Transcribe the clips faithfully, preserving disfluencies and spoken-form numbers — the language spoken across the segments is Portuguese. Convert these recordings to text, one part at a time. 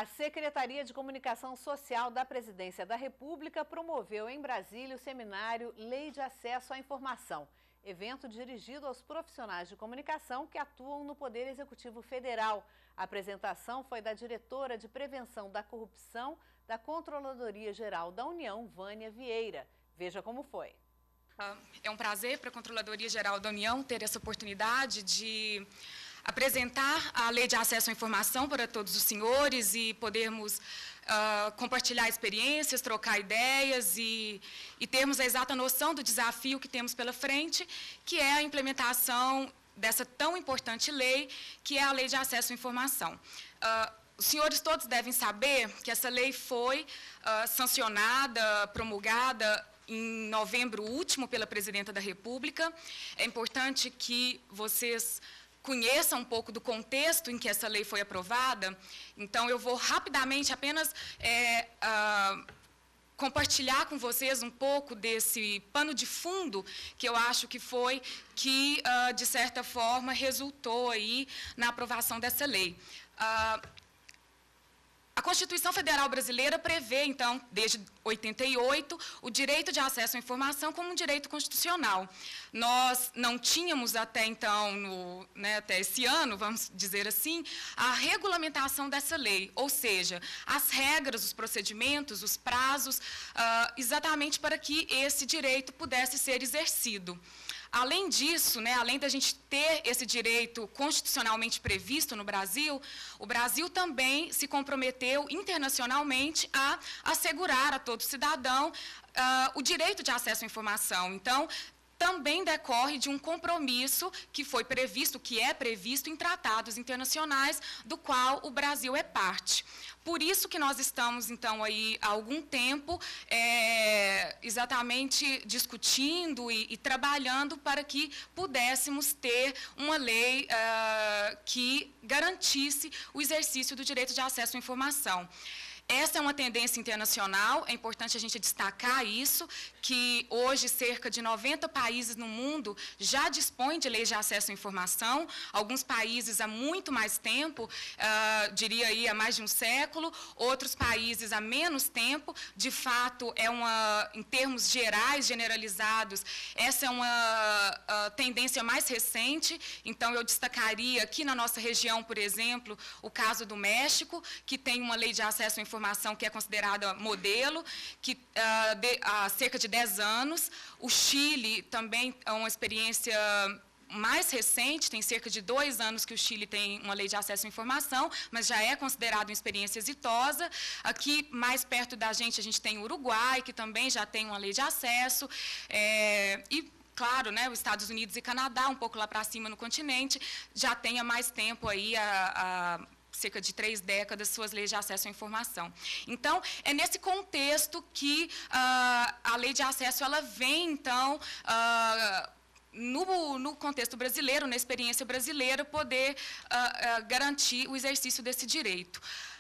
A Secretaria de Comunicação Social da Presidência da República promoveu em Brasília o seminário Lei de Acesso à Informação, evento dirigido aos profissionais de comunicação que atuam no Poder Executivo Federal. A apresentação foi da diretora de Prevenção da Corrupção da Controladoria Geral da União, Vânia Vieira. Veja como foi. É um prazer para a Controladoria Geral da União ter essa oportunidade de apresentar a Lei de Acesso à Informação para todos os senhores e podermos uh, compartilhar experiências, trocar ideias e, e termos a exata noção do desafio que temos pela frente, que é a implementação dessa tão importante lei, que é a Lei de Acesso à Informação. Uh, Os senhores todos devem saber que essa lei foi uh, sancionada, promulgada em novembro último pela Presidenta da República. É importante que vocês conheçam um pouco do contexto em que essa lei foi aprovada. Então, eu vou rapidamente apenas é, uh, compartilhar com vocês um pouco desse pano de fundo que eu acho que foi que, uh, de certa forma, resultou aí na aprovação dessa lei. Uh, A Constituição Federal Brasileira prevê, então, desde oitenta e oito, o direito de acesso à informação como um direito constitucional. Nós não tínhamos até então, no, né, até esse ano, vamos dizer assim, a regulamentação dessa lei, ou seja, as regras, os procedimentos, os prazos, uh, exatamente para que esse direito pudesse ser exercido. Além disso, né, além da gente ter esse direito constitucionalmente previsto no Brasil, o Brasil também se comprometeu internacionalmente a assegurar a todo cidadão uh, o direito de acesso à informação. Então, também decorre de um compromisso que foi previsto, que é previsto em tratados internacionais, do qual o Brasil é parte. Por isso que nós estamos, então, aí há algum tempo, é, exatamente discutindo e, e trabalhando para que pudéssemos ter uma lei uh, que garantisse o exercício do direito de acesso à informação. Essa é uma tendência internacional, é importante a gente destacar isso, que hoje cerca de noventa países no mundo já dispõem de leis de acesso à informação, alguns países há muito mais tempo, uh, diria aí há mais de um século, outros países há menos tempo. De fato, é uma, em termos gerais, generalizados, essa é uma uh, tendência mais recente. Então, eu destacaria aqui na nossa região, por exemplo, o caso do México, que tem uma lei de acesso à informação informação que é considerada modelo, que uh, de, há cerca de dez anos. O Chile também é uma experiência mais recente, tem cerca de dois anos que o Chile tem uma lei de acesso à informação, mas já é considerado uma experiência exitosa. Aqui, mais perto da gente, a gente tem o Uruguai, que também já tem uma lei de acesso, é, e claro, né, os Estados Unidos e Canadá, um pouco lá para cima no continente, já tem há mais tempo aí a, a cerca de três décadas, suas leis de acesso à informação. Então, é nesse contexto que uh, a lei de acesso ela vem, então, uh, no, no contexto brasileiro, na experiência brasileira, poder uh, uh, garantir o exercício desse direito.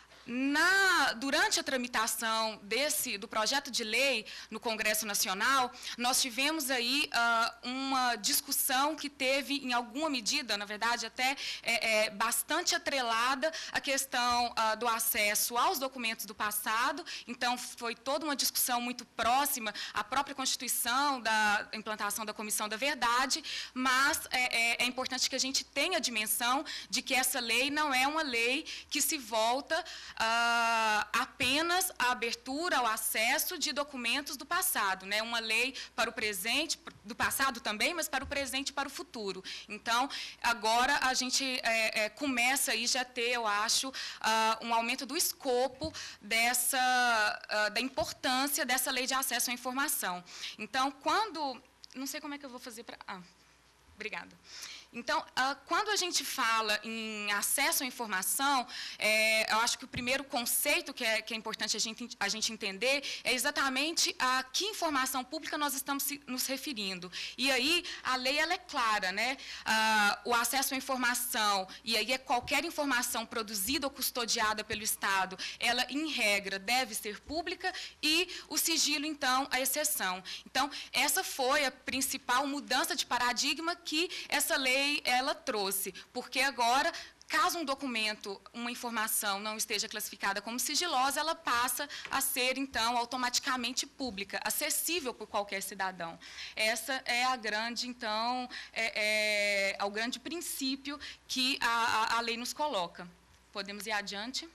Na, durante a tramitação desse, do projeto de lei no Congresso Nacional, nós tivemos aí uh, uma discussão que teve, em alguma medida, na verdade, até é, é, bastante atrelada à questão uh, do acesso aos documentos do passado. Então, foi toda uma discussão muito próxima à própria Constituição, da implantação da Comissão da Verdade, mas é, é, é importante que a gente tenha a dimensão de que essa lei não é uma lei que se volta Uh, apenas a abertura ao acesso de documentos do passado, né? Uma lei para o presente, do passado também, mas para o presente e para o futuro. Então, agora a gente é, é, começa aí já a ter, eu acho, uh, um aumento do escopo dessa, uh, da importância dessa lei de acesso à informação. Então, quando... Não sei como é que eu vou fazer para... Ah, obrigada. Então, uh, quando a gente fala em acesso à informação, é, eu acho que o primeiro conceito que é, que é importante a gente, a gente entender é exatamente a que informação pública nós estamos se, nos referindo. E aí, a lei ela é clara, né? Uh, o acesso à informação, e aí é qualquer informação produzida ou custodiada pelo Estado, ela, em regra, deve ser pública, e o sigilo, então, a exceção. Então, essa foi a principal mudança de paradigma que essa lei ela trouxe, porque agora caso um documento, uma informação não esteja classificada como sigilosa, ela passa a ser, então, automaticamente pública, acessível por qualquer cidadão. Essa é a grande, então, é, é, é o grande princípio que a, a, a lei nos coloca. Podemos ir adiante?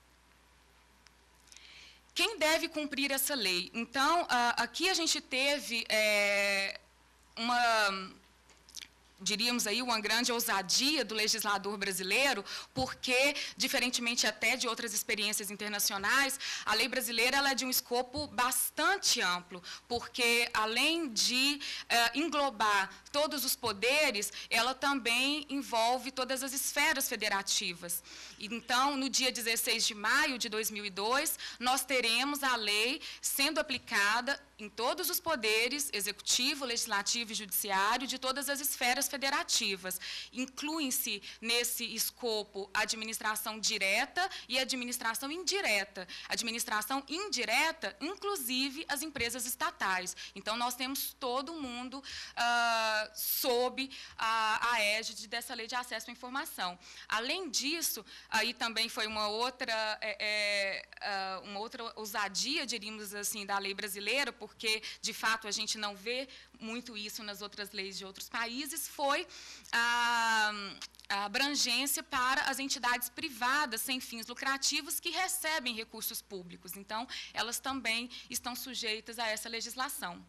Quem deve cumprir essa lei? Então, aqui a gente teve é, uma, diríamos aí, uma grande ousadia do legislador brasileiro, porque, diferentemente até de outras experiências internacionais, a lei brasileira ela é de um escopo bastante amplo, porque, além de é, englobar todos os poderes, ela também envolve todas as esferas federativas. Então, no dia dezesseis de maio de dois mil e dois, nós teremos a lei sendo aplicada em todos os poderes, executivo, legislativo e judiciário, de todas as esferas federativas. Incluem-se nesse escopo a administração direta e a administração indireta. A administração indireta, inclusive as empresas estatais. Então, nós temos todo mundo ah, sob a, a égide dessa lei de acesso à informação. Além disso, aí também foi uma outra, é, é, uma outra ousadia, diríamos assim, da lei brasileira, porque, de fato, a gente não vê muito isso nas outras leis de outros países, foi a, a abrangência para as entidades privadas sem fins lucrativos que recebem recursos públicos. Então, elas também estão sujeitas a essa legislação.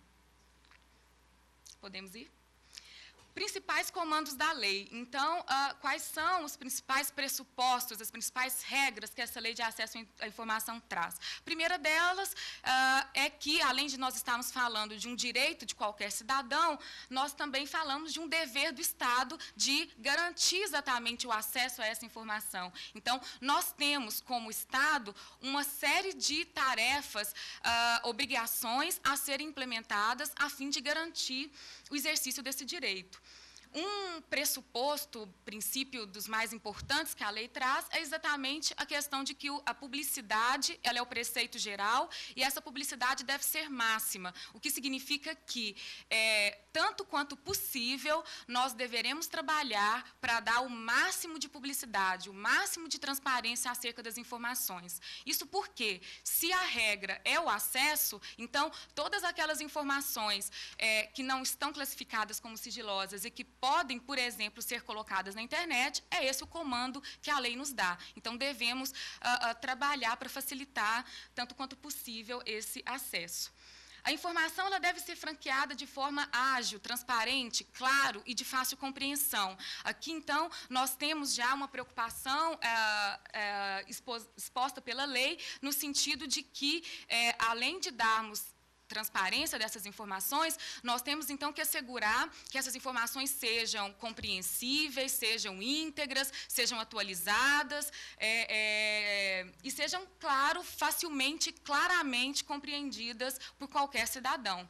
Podemos ir? Principais comandos da lei. Então, ah, quais são os principais pressupostos, as principais regras que essa lei de acesso à informação traz? A primeira delas ah, é que, além de nós estarmos falando de um direito de qualquer cidadão, nós também falamos de um dever do Estado de garantir exatamente o acesso a essa informação. Então, nós temos, como Estado, uma série de tarefas, ah, obrigações a serem implementadas a fim de garantir o exercício desse direito. Um pressuposto, princípio dos mais importantes que a lei traz, é exatamente a questão de que a publicidade ela é o preceito geral e essa publicidade deve ser máxima, o que significa que, é, tanto quanto possível, nós deveremos trabalhar para dar o máximo de publicidade, o máximo de transparência acerca das informações. Isso porque, se a regra é o acesso, então, todas aquelas informações é, que não estão classificadas como sigilosas e que podem, por exemplo, ser colocadas na internet, é esse o comando que a lei nos dá. Então, devemos uh, uh, trabalhar para facilitar, tanto quanto possível, esse acesso. A informação ela deve ser franqueada de forma ágil, transparente, claro e de fácil compreensão. Aqui, então, nós temos já uma preocupação é, é, exposta pela lei, no sentido de que, é, além de darmos transparência dessas informações, nós temos, então, que assegurar que essas informações sejam compreensíveis, sejam íntegras, sejam atualizadas é, é, e sejam, claro, facilmente, claramente compreendidas por qualquer cidadão.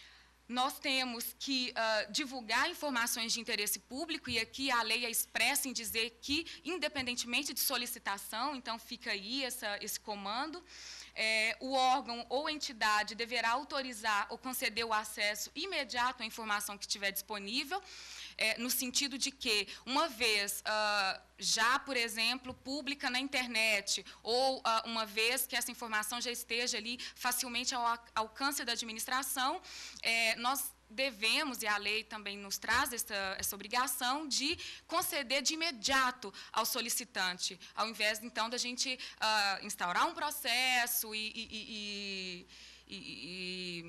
Nós temos que uh, divulgar informações de interesse público, e aqui a lei é expressa em dizer que, independentemente de solicitação, então fica aí essa, esse comando, É, o órgão ou entidade deverá autorizar ou conceder o acesso imediato à informação que estiver disponível, é, no sentido de que, uma vez uh, já, por exemplo, pública na internet, ou uh, uma vez que essa informação já esteja ali facilmente ao alcance da administração, é, nós devemos, e a lei também nos traz essa, essa obrigação, de conceder de imediato ao solicitante, ao invés, então, da gente uh, instaurar um processo e, e, e, e, e,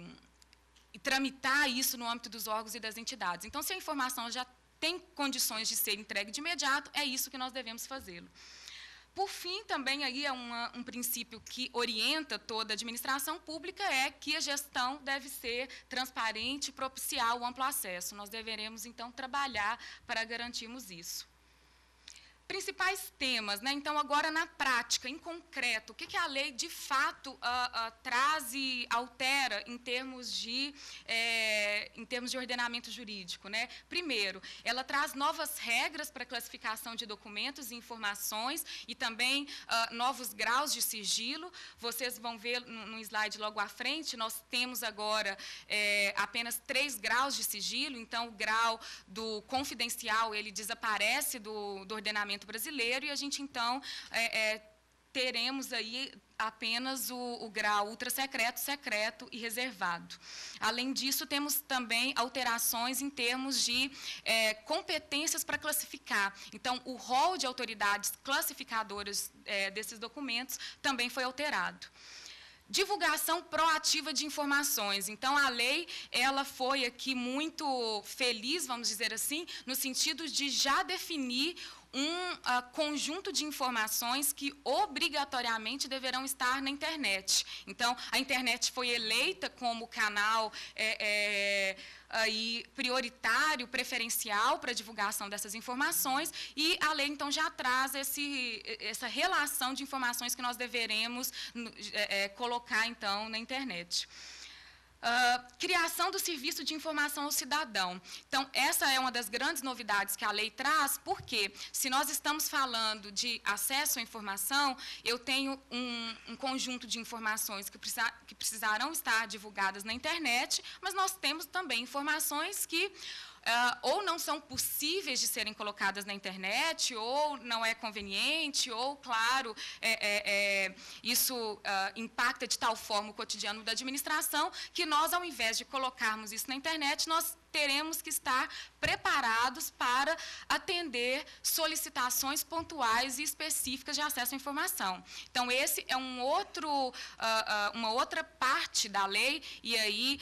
e tramitar isso no âmbito dos órgãos e das entidades. Então, se a informação já tem condições de ser entregue de imediato, é isso que nós devemos fazê-lo. Por fim, também aí é uma, um princípio que orienta toda a administração pública, é que a gestão deve ser transparente e propiciar o amplo acesso. Nós deveremos, então, trabalhar para garantirmos isso. Principais temas, né? Então, agora na prática, em concreto, o que, que a lei de fato uh, uh, traz e altera em termos de, é, é, em termos de ordenamento jurídico, né? Primeiro, ela traz novas regras para classificação de documentos e informações e também uh, novos graus de sigilo. Vocês vão ver no, no slide logo à frente, nós temos agora é, apenas três graus de sigilo, então o grau do confidencial, ele desaparece do, do ordenamento brasileiro e a gente, então, é, é, teremos aí apenas o, o grau ultrasecreto, secreto e reservado. Além disso, temos também alterações em termos de é, competências para classificar. Então, o rol de autoridades classificadoras é, desses documentos também foi alterado. Divulgação proativa de informações. Então, a lei ela foi aqui muito feliz, vamos dizer assim, no sentido de já definir um uh, conjunto de informações que obrigatoriamente deverão estar na internet. Então, a internet foi eleita como canal é, é, aí, prioritário, preferencial para a divulgação dessas informações, e a lei, então, já traz esse, essa relação de informações que nós deveremos é, é, colocar, então, na internet. Uh, criação do serviço de informação ao cidadão. Então, essa é uma das grandes novidades que a lei traz, porque se nós estamos falando de acesso à informação, eu tenho um, um conjunto de informações que, precisa, que precisarão estar divulgadas na internet, mas nós temos também informações que Uh, ou não são possíveis de serem colocadas na internet, ou não é conveniente, ou, claro, é, é, é, isso uh, impacta de tal forma o cotidiano da administração, que nós, ao invés de colocarmos isso na internet, nós teremos que estar preparados para atender solicitações pontuais e específicas de acesso à informação. Então, esse é um outro, uh, uh, uma outra parte da lei, e aí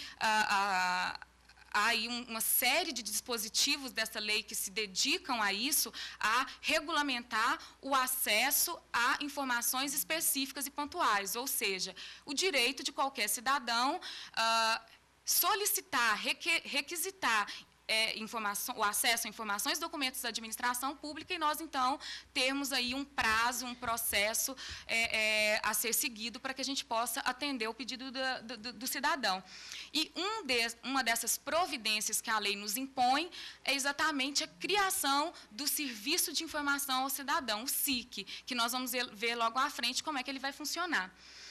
uh, uh, há aí uma série de dispositivos dessa lei que se dedicam a isso, a regulamentar o acesso a informações específicas e pontuais, ou seja, o direito de qualquer cidadão uh, solicitar, requisitar É, informação, o acesso a informações e documentos da administração pública, e nós, então, termos aí um prazo, um processo é, é, a ser seguido para que a gente possa atender o pedido do, do, do cidadão. E um de, uma dessas providências que a lei nos impõe é exatamente a criação do Serviço de Informação ao Cidadão, o S I C, que nós vamos ver logo à frente como é que ele vai funcionar.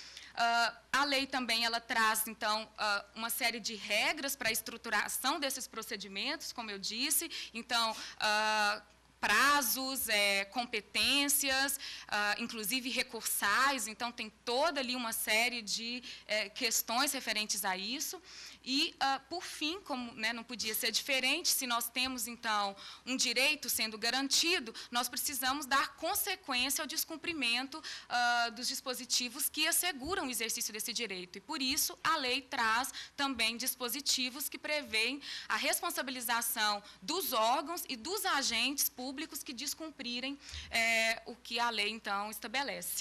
Uh, a lei também ela traz, então, uh, uma série de regras para a estruturação desses procedimentos, como eu disse. Então, uh, prazos, é, competências, uh, inclusive recursais. Então, tem toda ali uma série de é, questões referentes a isso. E, uh, por fim, como, né, não podia ser diferente, se nós temos, então, um direito sendo garantido, nós precisamos dar consequência ao descumprimento uh, dos dispositivos que asseguram o exercício desse direito. E, por isso, a lei traz também dispositivos que prevêem a responsabilização dos órgãos e dos agentes públicos que descumprirem é, o que a lei, então, estabelece.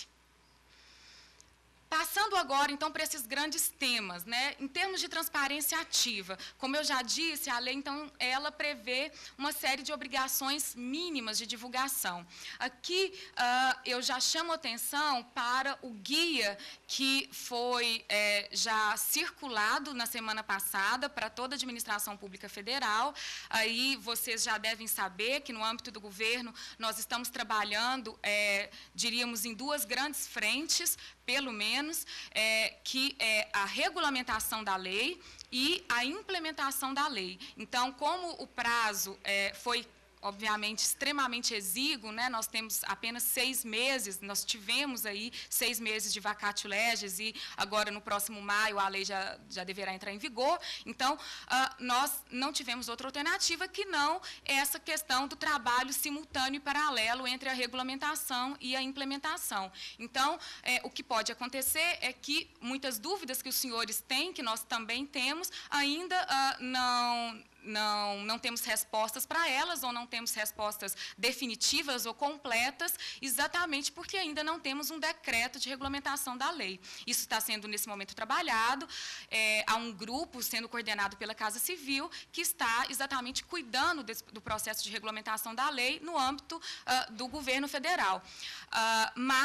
Passando agora, então, para esses grandes temas, né? Em termos de transparência ativa, como eu já disse, a lei, então, ela prevê uma série de obrigações mínimas de divulgação. Aqui, uh, eu já chamo atenção para o guia que foi é, já circulado na semana passada para toda a administração pública federal. Aí, vocês já devem saber que, no âmbito do governo, nós estamos trabalhando, é, diríamos, em duas grandes frentes, pelo menos, é, que é a regulamentação da lei e a implementação da lei. Então, como o prazo é, foi, obviamente, extremamente exíguo, né? Nós temos apenas seis meses, nós tivemos aí seis meses de vacatio legis e agora, no próximo maio, a lei já, já deverá entrar em vigor. Então, uh, nós não tivemos outra alternativa que não essa questão do trabalho simultâneo e paralelo entre a regulamentação e a implementação. Então, é, o que pode acontecer é que muitas dúvidas que os senhores têm, que nós também temos, ainda uh, não... Não, não temos respostas para elas, ou não temos respostas definitivas ou completas, exatamente porque ainda não temos um decreto de regulamentação da lei. Isso está sendo, nesse momento, trabalhado. É, há um grupo sendo coordenado pela Casa Civil que está exatamente cuidando desse, do processo de regulamentação da lei no âmbito uh, do governo federal. Uh, mas,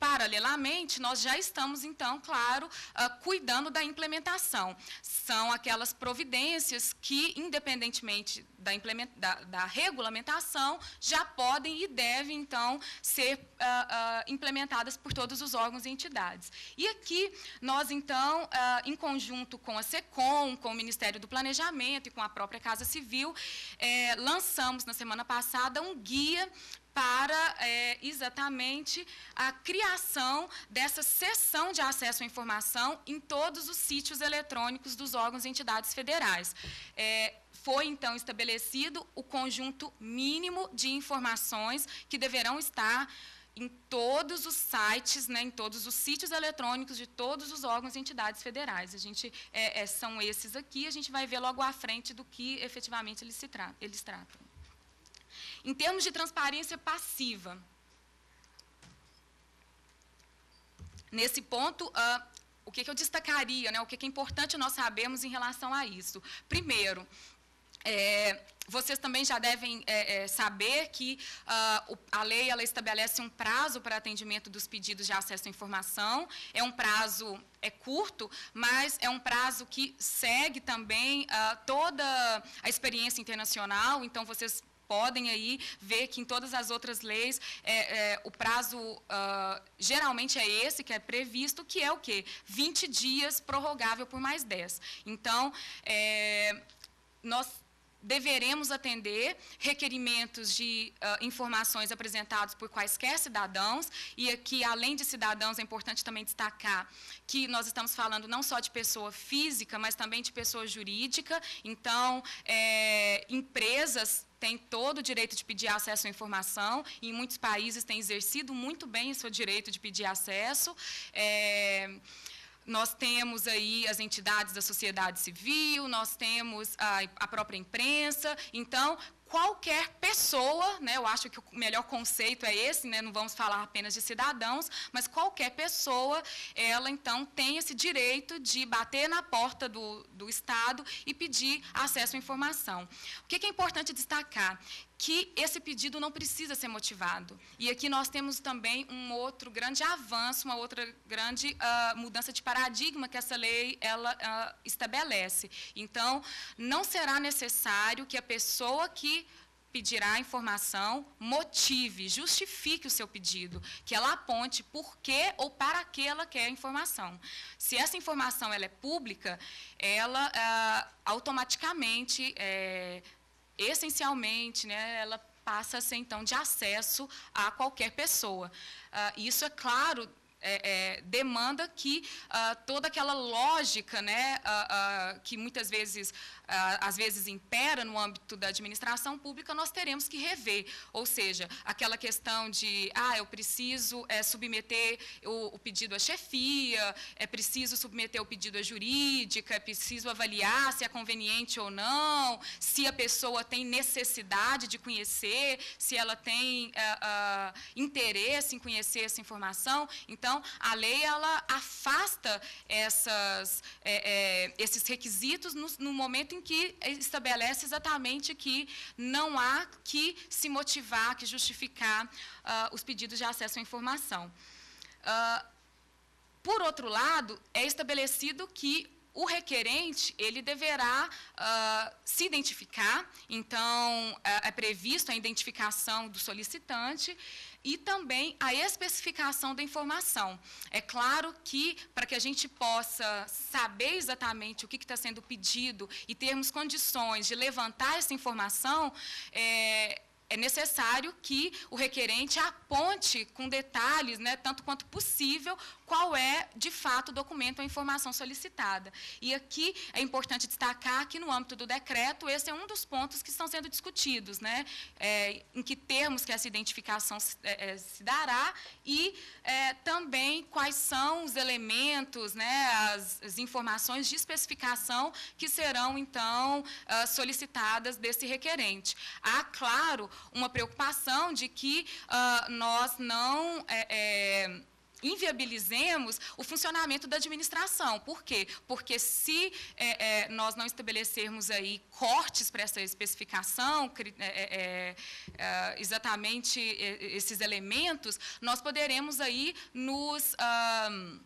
Paralelamente, nós já estamos, então, claro, uh, cuidando da implementação. São aquelas providências que, independentemente da, da, da regulamentação, já podem e devem, então, ser uh, uh, implementadas por todos os órgãos e entidades. E aqui, nós, então, uh, em conjunto com a SECOM, com o Ministério do Planejamento e com a própria Casa Civil, eh, lançamos, na semana passada, um guia para é, exatamente a criação dessa seção de acesso à informação em todos os sítios eletrônicos dos órgãos e entidades federais. É, foi, então, estabelecido o conjunto mínimo de informações que deverão estar em todos os sites, né, em todos os sítios eletrônicos de todos os órgãos e entidades federais. A gente, é, é, são esses aqui, a gente vai ver logo à frente do que efetivamente eles, se tra eles tratam. Em termos de transparência passiva, nesse ponto, uh, o que, que eu destacaria, né, o que, que é importante nós sabermos em relação a isso? Primeiro, é, vocês também já devem é, é, saber que uh, a lei ela estabelece um prazo para atendimento dos pedidos de acesso à informação. É um prazo é curto, mas é um prazo que segue também uh, toda a experiência internacional. Então, vocês podem aí ver que em todas as outras leis é, é, o prazo uh, geralmente é esse que é previsto, que é o quê? vinte dias prorrogável por mais dez. Então, é, nós deveremos atender requerimentos de uh, informações apresentados por quaisquer cidadãos, e aqui, além de cidadãos, é importante também destacar que nós estamos falando não só de pessoa física, mas também de pessoa jurídica. Então, é, empresas têm todo o direito de pedir acesso à informação, e em muitos países têm exercido muito bem o seu direito de pedir acesso. É, Nós temos aí as entidades da sociedade civil, nós temos a, a própria imprensa. Então, qualquer pessoa, né, eu acho que o melhor conceito é esse, né, não vamos falar apenas de cidadãos, mas qualquer pessoa, ela, então, tem esse direito de bater na porta do, do Estado e pedir acesso à informação. O que é importante destacar? Que esse pedido não precisa ser motivado. E aqui nós temos também um outro grande avanço, uma outra grande uh, mudança de paradigma que essa lei ela, uh, estabelece. Então, não será necessário que a pessoa que pedirá a informação motive, justifique o seu pedido, que ela aponte por que ou para que ela quer a informação. Se essa informação ela é pública, ela uh, automaticamente... É, essencialmente, né, ela passa a ser, então, de acesso a qualquer pessoa. Uh, isso, é claro, é, é, demanda que uh, toda aquela lógica, né, uh, uh, que muitas vezes, uh, às vezes, impera no âmbito da administração pública, nós teremos que rever. Ou seja, aquela questão de, ah, eu preciso é, submeter o, o pedido à chefia, é preciso submeter o pedido à jurídica, é preciso avaliar se é conveniente ou não, se a pessoa tem necessidade de conhecer, se ela tem uh, uh, interesse em conhecer essa informação. Então, a lei ela afasta essas, é, é, esses requisitos no, no momento em que estabelece exatamente que não há que se motivar, que justificar uh, os pedidos de acesso à informação. Uh, por outro lado, é estabelecido que o requerente ele deverá uh, se identificar. Então, uh, é previsto a identificação do solicitante e também a especificação da informação. É claro que, para que a gente possa saber exatamente o que está sendo pedido e termos condições de levantar essa informação, é, é necessário que o requerente aponte com detalhes, né, tanto quanto possível, qual é, de fato, o documento ou a informação solicitada. E aqui é importante destacar que, no âmbito do decreto, esse é um dos pontos que estão sendo discutidos, né, é, em que termos que essa identificação se, é, se dará e é, também quais são os elementos, né, as, as informações de especificação que serão, então, solicitadas desse requerente. Há, claro, uma preocupação de que uh, nós não... É, é, inviabilizemos o funcionamento da administração. Por quê? Porque se é, é, nós não estabelecermos aí cortes para essa especificação, é, é, é, exatamente esses elementos, nós poderemos aí nos... Ah,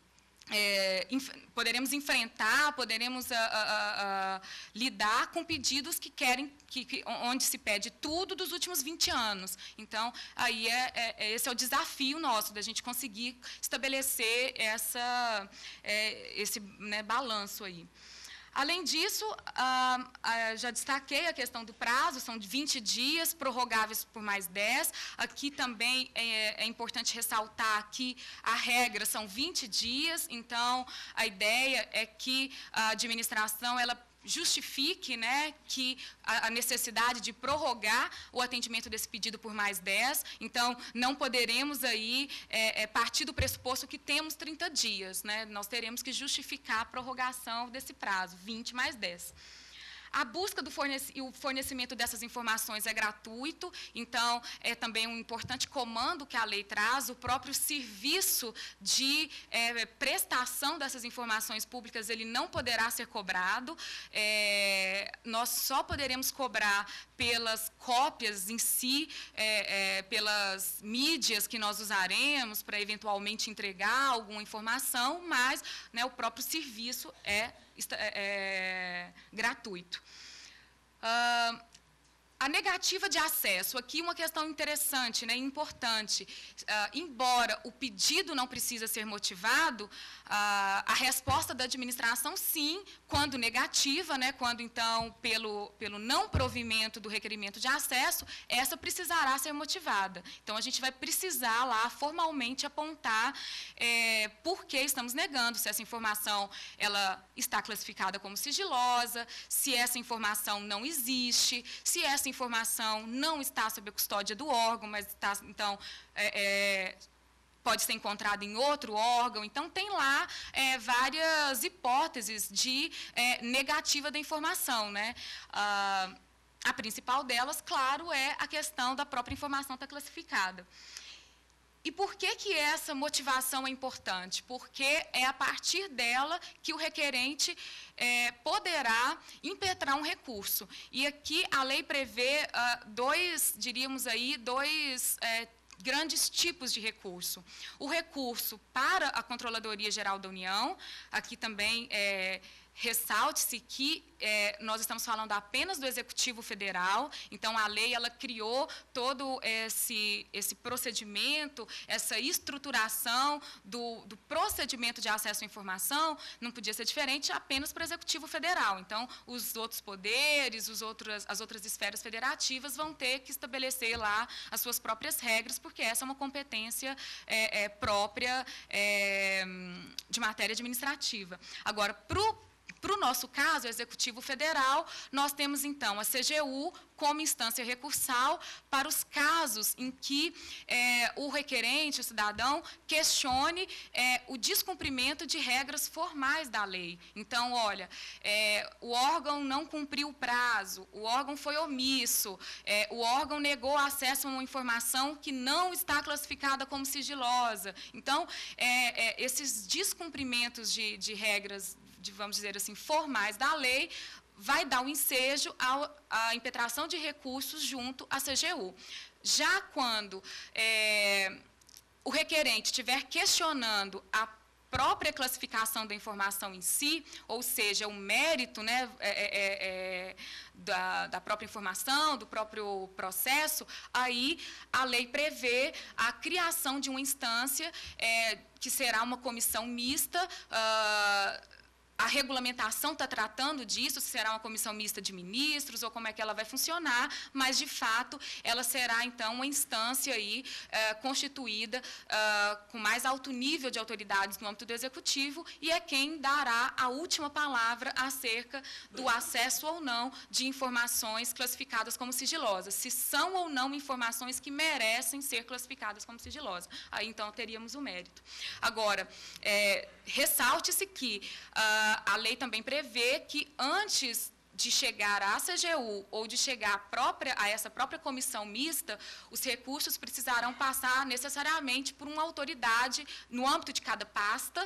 É, inf poderemos enfrentar, poderemos a, a, a, a, lidar com pedidos que querem, que, que, onde se pede tudo dos últimos vinte anos. Então, aí é, é, esse é o desafio nosso, da gente conseguir estabelecer essa, é, esse né, balanço aí. Além disso, ah, ah, já destaquei a questão do prazo, são de vinte dias, prorrogáveis por mais dez. Aqui também é, é importante ressaltar que a regra são vinte dias, então a ideia é que a administração ela justifique, né, que a, a necessidade de prorrogar o atendimento desse pedido por mais dez. Então, não poderemos aí é, é, partir do pressuposto que temos trinta dias. Né, nós teremos que justificar a prorrogação desse prazo, vinte mais dez. A busca do fornec- e o fornecimento dessas informações é gratuito, então é também um importante comando que a lei traz, o próprio serviço de é, prestação dessas informações públicas ele não poderá ser cobrado, é, nós só poderemos cobrar pelas cópias em si, é, é, pelas mídias que nós usaremos para eventualmente entregar alguma informação, mas né, o próprio serviço é É, é, gratuito. Uh, a negativa de acesso, aqui uma questão interessante, né, importante. Uh, embora o pedido não precisa ser motivado, uh, a resposta da administração, sim, quando negativa, né, quando, então, pelo, pelo não provimento do requerimento de acesso, essa precisará ser motivada. Então, a gente vai precisar lá formalmente apontar é, por que estamos negando, se essa informação ela está classificada como sigilosa, se essa informação não existe, se essa informação não está sob a custódia do órgão, mas está, então, é, é, pode ser encontrada em outro órgão. Então, tem lá é, várias hipóteses de é, negativa da informação. Né? Ah, a principal delas, claro, é a questão da própria informação estar classificada. E por que que essa motivação é importante? Porque é a partir dela que o requerente é, poderá impetrar um recurso. E aqui a lei prevê ah, dois, diríamos aí, dois é, grandes tipos de recurso. O recurso para a Controladoria Geral da União, aqui também é, ressalte-se que é, nós estamos falando apenas do Executivo Federal, então a lei ela criou todo esse, esse procedimento, essa estruturação do, do procedimento de acesso à informação, não podia ser diferente apenas para o Executivo Federal. Então, os outros poderes, os outros, as outras esferas federativas vão ter que estabelecer lá as suas próprias regras, porque essa é uma competência é, é, própria é, de matéria administrativa. Agora, para o Para o nosso caso, o Executivo Federal, nós temos, então, a C G U como instância recursal para os casos em que é, o requerente, o cidadão, questione é, o descumprimento de regras formais da lei. Então, olha, é, o órgão não cumpriu o prazo, o órgão foi omisso, é, o órgão negou acesso a uma informação que não está classificada como sigilosa. Então, é, é, esses descumprimentos de, de regras, de, vamos dizer assim, formais da lei, vai dar um ensejo à impetração de recursos junto à C G U. Já quando é, o requerente estiver questionando a própria classificação da informação em si, ou seja, o mérito né, é, é, é, da, da própria informação, do próprio processo, aí a lei prevê a criação de uma instância é, que será uma comissão mista. Uh, A regulamentação está tratando disso, se será uma comissão mista de ministros ou como é que ela vai funcionar, mas, de fato, ela será, então, uma instância aí, eh, constituída eh, com mais alto nível de autoridades no âmbito do Executivo e é quem dará a última palavra acerca do acesso ou não de informações classificadas como sigilosas, se são ou não informações que merecem ser classificadas como sigilosas. Aí, então, teríamos o mérito. Agora, eh, ressalte-se que ah, a lei também prevê que, antes de chegar à C G U ou de chegar à própria, a essa própria comissão mista, os recursos precisarão passar necessariamente por uma autoridade, no âmbito de cada pasta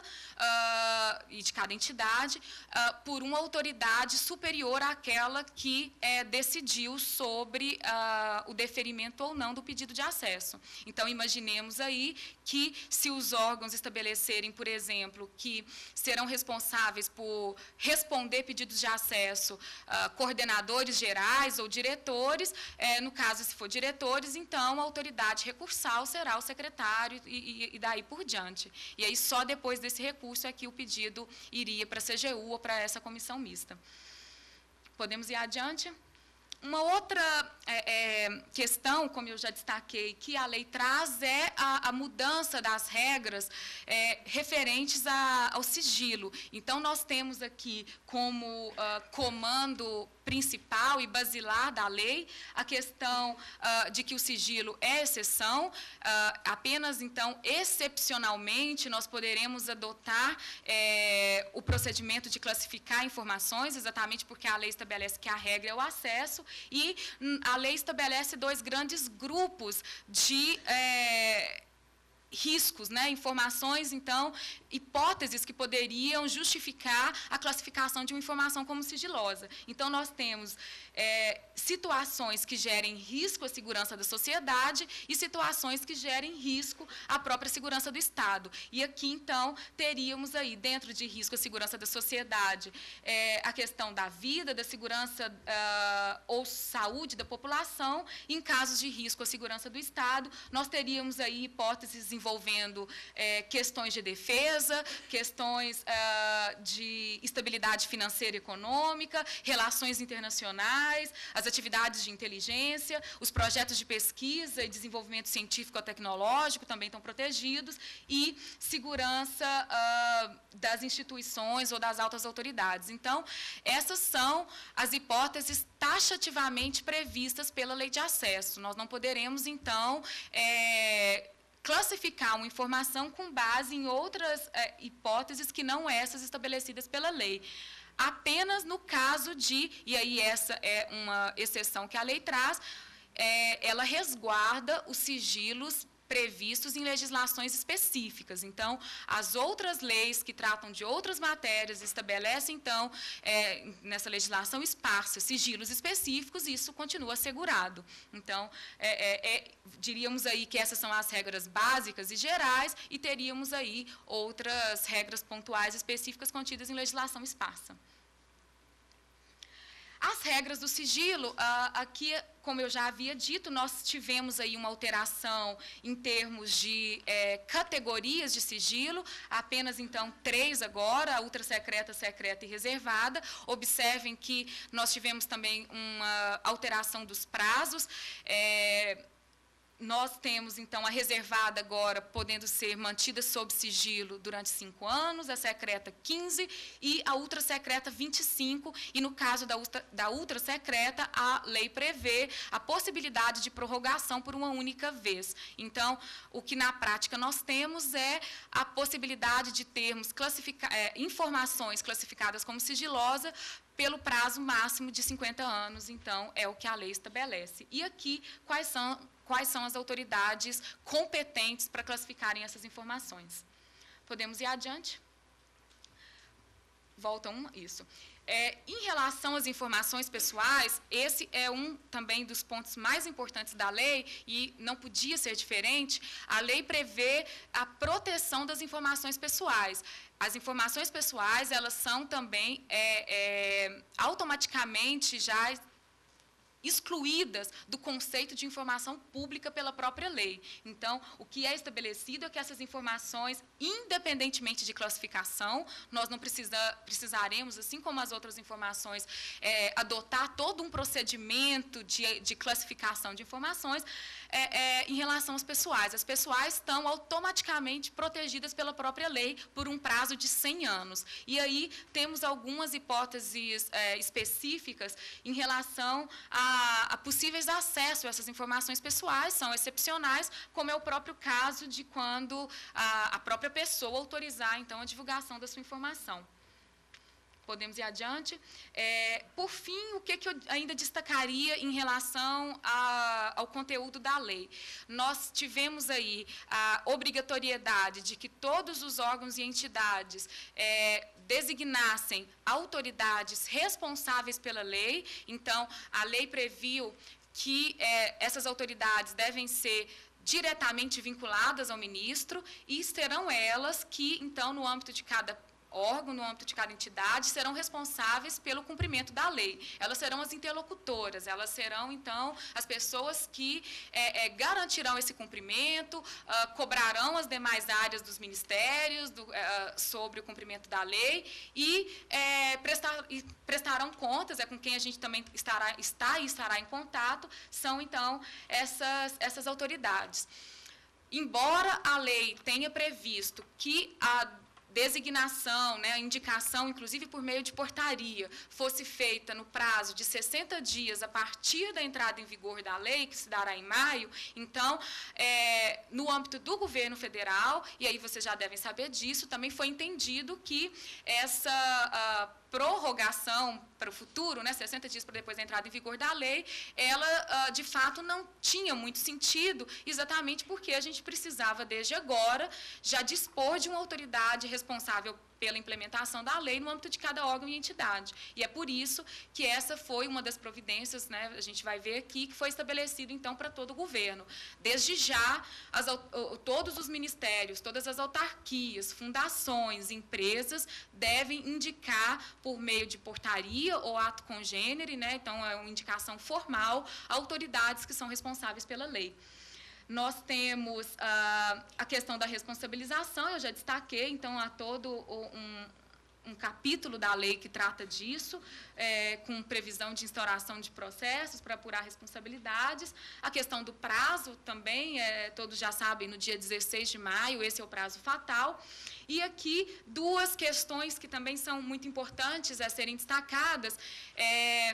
uh, e de cada entidade, uh, por uma autoridade superior àquela que é, decidiu sobre uh, o deferimento ou não do pedido de acesso. Então, imaginemos aí que, se os órgãos estabelecerem, por exemplo, que serão responsáveis por responder pedidos de acesso uh, coordenadores gerais ou diretores, eh, no caso, se for diretores, então a autoridade recursal será o secretário e, e, e daí por diante. E aí, só depois desse recurso é que o pedido iria para a C G U ou para essa comissão mista. Podemos ir adiante? Uma outra é, é, questão, como eu já destaquei, que a lei traz é a, a mudança das regras é, referentes a, ao sigilo. Então, nós temos aqui como uh, comando principal e basilar da lei a questão uh, de que o sigilo é exceção, uh, apenas, então, excepcionalmente, nós poderemos adotar é, o procedimento de classificar informações, exatamente porque a lei estabelece que a regra é o acesso, e a lei estabelece dois grandes grupos de é, riscos, né? Informações, então, hipóteses que poderiam justificar a classificação de uma informação como sigilosa. Então, nós temos é, situações que gerem risco à segurança da sociedade e situações que gerem risco à própria segurança do Estado. E aqui, então, teríamos aí, dentro de risco à segurança da sociedade, é, a questão da vida, da segurança uh, ou saúde da população. Em casos de risco à segurança do Estado, nós teríamos aí hipóteses envolvendo é, questões de defesa, questões uh, de estabilidade financeira e econômica, relações internacionais, as atividades de inteligência, os projetos de pesquisa e desenvolvimento científico-tecnológico também estão protegidos, e segurança uh, das instituições ou das altas autoridades. Então, essas são as hipóteses taxativamente previstas pela lei de acesso. Nós não poderemos, então, é, classificar uma informação com base em outras é, hipóteses que não essas estabelecidas pela lei. Apenas no caso de, e aí essa é uma exceção que a lei traz, é, ela resguarda os sigilos previstos em legislações específicas. Então, as outras leis que tratam de outras matérias estabelecem, então, é, nessa legislação esparsa, sigilos específicos, e isso continua assegurado. Então, é, é, é, diríamos aí que essas são as regras básicas e gerais, e teríamos aí outras regras pontuais específicas contidas em legislação esparsa. As regras do sigilo, aqui, como eu já havia dito, nós tivemos aí uma alteração em termos de é, categorias de sigilo, apenas, então, três agora, ultrasecreta, secreta e reservada. Observem que nós tivemos também uma alteração dos prazos. É, Nós temos, então, a reservada agora podendo ser mantida sob sigilo durante cinco anos, a secreta quinze e a ultrasecreta vinte e cinco. E, no caso da, ultra, da ultrasecreta, a lei prevê a possibilidade de prorrogação por uma única vez. Então, o que na prática nós temos é a possibilidade de termos classifica, é, informações classificadas como sigilosa pelo prazo máximo de cinquenta anos. Então, é o que a lei estabelece. E aqui, quais são... quais são as autoridades competentes para classificarem essas informações. Podemos ir adiante? Volta um, isso. É, em relação às informações pessoais, esse é um também dos pontos mais importantes da lei, e não podia ser diferente. A lei prevê a proteção das informações pessoais. As informações pessoais, elas são também é, é, automaticamente já excluídas do conceito de informação pública pela própria lei. Então, o que é estabelecido é que essas informações, independentemente de classificação, nós não precisa, precisaremos, assim como as outras informações, é, adotar todo um procedimento de, de classificação de informações é, é, em relação às pessoais. As pessoais estão automaticamente protegidas pela própria lei por um prazo de cem anos. E aí temos algumas hipóteses é, específicas em relação a A, a possíveis acessos a essas informações pessoais, são excepcionais, como é o próprio caso de quando a, a própria pessoa autorizar, então, a divulgação da sua informação. podemos ir adiante. É, por fim, o que, que eu ainda destacaria em relação a, ao conteúdo da lei? Nós tivemos aí a obrigatoriedade de que todos os órgãos e entidades é, designassem autoridades responsáveis pela lei. Então, a lei previu que é, essas autoridades devem ser diretamente vinculadas ao ministro e serão elas que, então, no âmbito de cada órgão, no âmbito de cada entidade, serão responsáveis pelo cumprimento da lei. Elas serão as interlocutoras, elas serão, então, as pessoas que é, é, garantirão esse cumprimento, uh, cobrarão as demais áreas dos ministérios do, uh, sobre o cumprimento da lei e, é, prestar, e prestarão contas, é com quem a gente também estará, está e estará em contato, são, então, essas, essas autoridades. Embora a lei tenha previsto que a designação, né, a indicação, inclusive por meio de portaria, fosse feita no prazo de sessenta dias a partir da entrada em vigor da lei, que se dará em maio, então, é, no âmbito do governo federal, e aí vocês já devem saber disso, também foi entendido que essa a, prorrogação para o futuro, né, sessenta dias para depois da entrada em vigor da lei, ela, de fato, não tinha muito sentido, exatamente porque a gente precisava, desde agora, já dispor de uma autoridade responsável pela implementação da lei no âmbito de cada órgão e entidade. E é por isso que essa foi uma das providências, né, a gente vai ver aqui, que foi estabelecido, então, para todo o governo. Desde já, as, todos os ministérios, todas as autarquias, fundações, empresas, devem indicar, por meio de portaria ou ato congênere, né, então, é uma indicação formal, autoridades que são responsáveis pela lei. Nós temos ah, a questão da responsabilização, eu já destaquei, então, há todo um, um capítulo da lei que trata disso, é, com previsão de instauração de processos para apurar responsabilidades. A questão do prazo também, é, todos já sabem, no dia dezesseis de maio, esse é o prazo fatal. E aqui, duas questões que também são muito importantes a serem destacadas, é,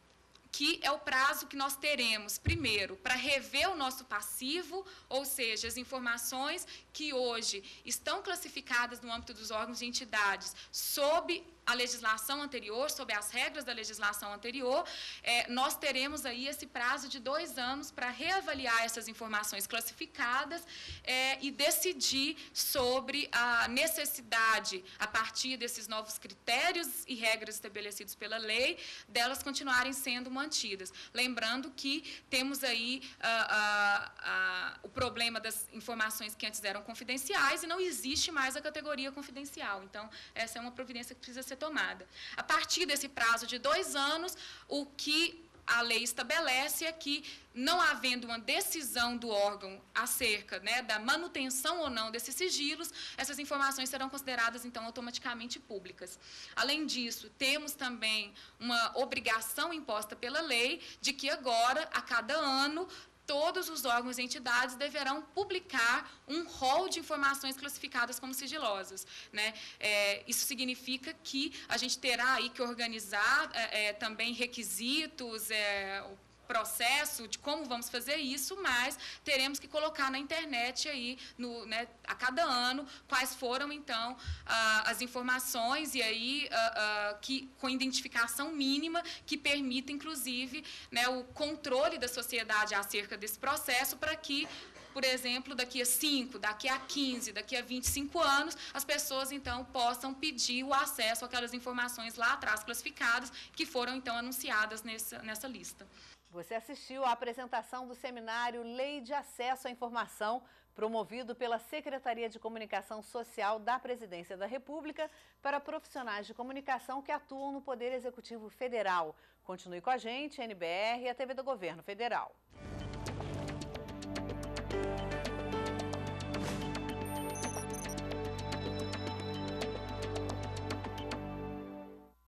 que é o prazo que nós teremos, primeiro, para rever o nosso passivo, ou seja, as informações que hoje estão classificadas no âmbito dos órgãos e entidades sob a legislação anterior, sob as regras da legislação anterior, é, nós teremos aí esse prazo de dois anos para reavaliar essas informações classificadas é, e decidir sobre a necessidade, a partir desses novos critérios e regras estabelecidos pela lei, delas continuarem sendo mantidas. Lembrando que temos aí ah, ah, ah, o problema das informações que antes eram confidenciais e não existe mais a categoria confidencial. Então, essa é uma providência que precisa ser tomada. A partir desse prazo de dois anos, o que a lei estabelece é que, não havendo uma decisão do órgão acerca, né, da manutenção ou não desses sigilos, essas informações serão consideradas, então, automaticamente públicas. Além disso, temos também uma obrigação imposta pela lei de que agora, a cada ano, todos os órgãos e entidades deverão publicar um rol de informações classificadas como sigilosas, né? É, isso significa que a gente terá aí que organizar é, é, também requisitos, é, o processo de como vamos fazer isso, mas teremos que colocar na internet aí, no, né, a cada ano, quais foram, então, ah, as informações, e aí, ah, ah, que, com identificação mínima, que permita, inclusive, né, o controle da sociedade acerca desse processo, para que, por exemplo, daqui a cinco, daqui a quinze, daqui a vinte e cinco anos, as pessoas, então, possam pedir o acesso àquelas informações lá atrás classificadas, que foram, então, anunciadas nessa, nessa lista. Você assistiu à apresentação do seminário Lei de Acesso à Informação, promovido pela Secretaria de Comunicação Social da Presidência da República para profissionais de comunicação que atuam no Poder Executivo Federal. Continue com a gente, N B R e a T V do Governo Federal.